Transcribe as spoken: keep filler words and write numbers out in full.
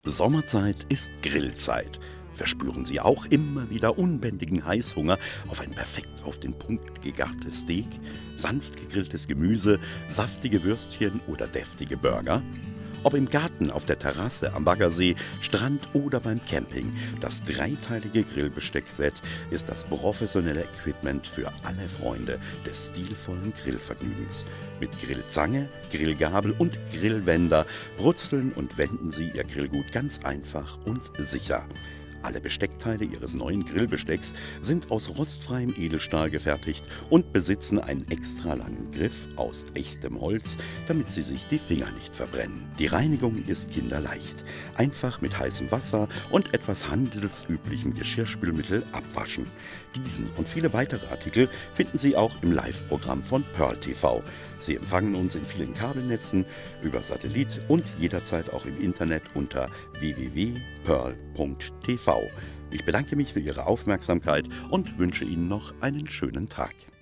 Sommerzeit ist Grillzeit. Verspüren Sie auch immer wieder unbändigen Heißhunger auf ein perfekt auf den Punkt gegartes Steak, sanft gegrilltes Gemüse, saftige Würstchen oder deftige Burger? Ob im Garten, auf der Terrasse, am Baggersee, Strand oder beim Camping, das dreiteilige Grillbesteckset ist das professionelle Equipment für alle Freunde des stilvollen Grillvergnügens. Mit Grillzange, Grillgabel und Grillwender brutzeln und wenden Sie Ihr Grillgut ganz einfach und sicher. Alle Besteckteile Ihres neuen Grillbestecks sind aus rostfreiem Edelstahl gefertigt und besitzen einen extra langen Griff aus echtem Holz, damit Sie sich die Finger nicht verbrennen. Die Reinigung ist kinderleicht. Einfach mit heißem Wasser und etwas handelsüblichem Geschirrspülmittel abwaschen. Diesen und viele weitere Artikel finden Sie auch im Live-Programm von Pearl T V. Sie empfangen uns in vielen Kabelnetzen, über Satellit und jederzeit auch im Internet unter w w w punkt pearl punkt t v. Ich bedanke mich für Ihre Aufmerksamkeit und wünsche Ihnen noch einen schönen Tag.